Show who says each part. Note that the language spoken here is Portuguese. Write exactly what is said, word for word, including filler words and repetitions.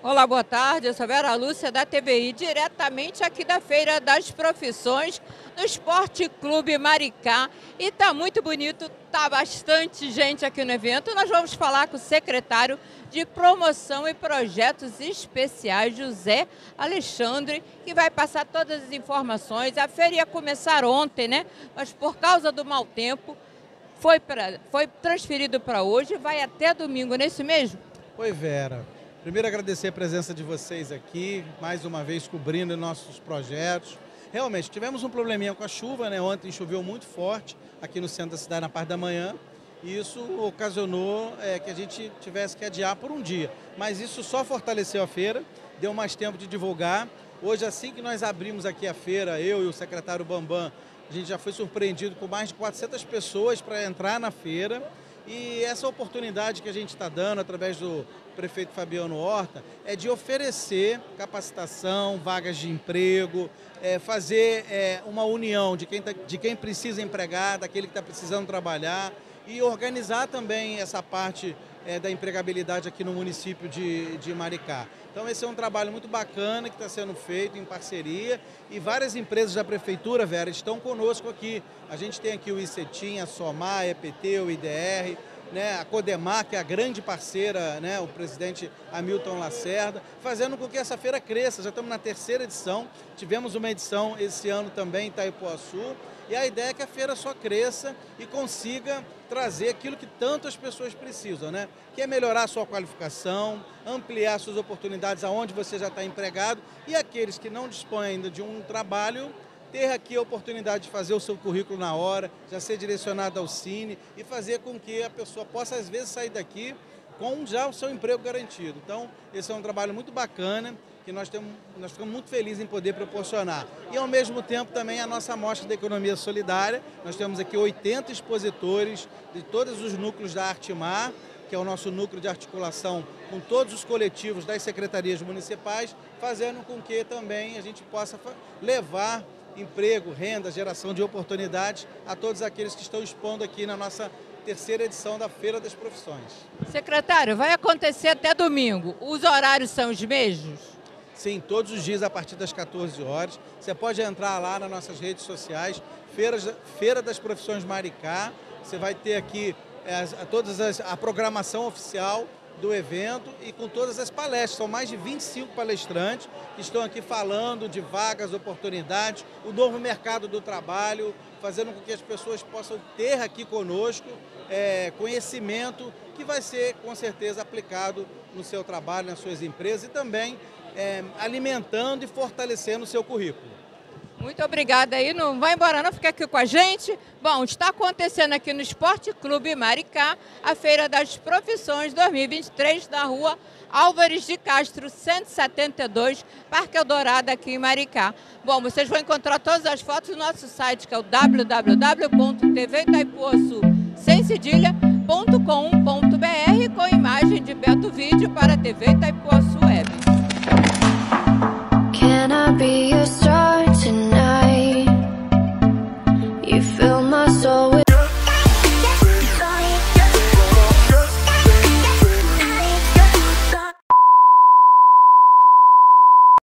Speaker 1: Olá, boa tarde. Eu sou Vera Lúcia da T V I, diretamente aqui da Feira das Profissões, no Esporte Clube Maricá. E tá muito bonito, tá bastante gente aqui no evento. Nós vamos falar com o secretário de Promoção e Projetos Especiais, José Alexandre, que vai passar todas as informações. A feira ia começar ontem, né? Mas por causa do mau tempo, foi, pra, foi transferido para hoje, vai até domingo, não é isso mesmo?
Speaker 2: Oi, Vera. Primeiro, agradecer a presença de vocês aqui, mais uma vez cobrindo nossos projetos. Realmente, tivemos um probleminha com a chuva, né? Ontem choveu muito forte aqui no centro da cidade, na parte da manhã, e isso ocasionou é, que a gente tivesse que adiar por um dia. Mas isso só fortaleceu a feira, deu mais tempo de divulgar. Hoje, assim que nós abrimos aqui a feira, eu e o secretário Bambam, a gente já foi surpreendido com mais de quatrocentas pessoas para entrar na feira. E essa oportunidade que a gente está dando através do prefeito Fabiano Horta é de oferecer capacitação, vagas de emprego, é, fazer é, uma união de quem, tá, de quem precisa empregar, daquele que está precisando trabalhar e organizar também essa parte é, da empregabilidade aqui no município de, de Maricá. Então esse é um trabalho muito bacana que está sendo feito em parceria e várias empresas da prefeitura, Vera, estão conosco aqui. A gente tem aqui o ICETIM, a SOMAR, a E P T, o I D R, né, a CODEMAR, que é a grande parceira, né, o presidente Hamilton Lacerda, fazendo com que essa feira cresça. Já estamos na terceira edição, tivemos uma edição esse ano também em Itaipuaçu, e a ideia é que a feira só cresça e consiga trazer aquilo que tanto as pessoas precisam, né? Que é melhorar a sua qualificação, ampliar suas oportunidades aonde você já está empregado e aqueles que não dispõem ainda de um trabalho, ter aqui a oportunidade de fazer o seu currículo na hora, já ser direcionado ao Cine e fazer com que a pessoa possa, às vezes, sair daqui com já o seu emprego garantido. Então, esse é um trabalho muito bacana que nós, temos, nós ficamos muito felizes em poder proporcionar. E, ao mesmo tempo, também a nossa amostra da economia solidária. Nós temos aqui oitenta expositores de todos os núcleos da Artimar, que é o nosso núcleo de articulação com todos os coletivos das secretarias municipais, fazendo com que também a gente possa levar emprego, renda, geração de oportunidades a todos aqueles que estão expondo aqui na nossa terceira edição da Feira das Profissões.
Speaker 1: Secretário, vai acontecer até domingo. Os horários são os mesmos?
Speaker 2: Sim, todos os dias a partir das quatorze horas. Você pode entrar lá nas nossas redes sociais, Feira, Feira das Profissões Maricá. Você vai ter aqui é, todas as, a programação oficial do evento e com todas as palestras. São mais de vinte e cinco palestrantes que estão aqui falando de vagas, oportunidades, o novo mercado do trabalho, fazendo com que as pessoas possam ter aqui conosco é, conhecimento que vai ser, com certeza, aplicado no seu trabalho, nas suas empresas e também é, alimentando e fortalecendo o seu currículo.
Speaker 1: Muito obrigada aí, não vai embora não, fica aqui com a gente. Bom, está acontecendo aqui no Esporte Clube Maricá, a Feira das Profissões dois mil e vinte e três, na rua Álvares de Castro, cento e setenta e dois, Parque Eldorado, aqui em Maricá. Bom, vocês vão encontrar todas as fotos no nosso site, que é o w w w ponto t v itaipuaçu sem cedilha ponto com ponto b r, com imagem de Beto Vídeo para a T V Itaipuaçu Web.
Speaker 3: Can I be your star?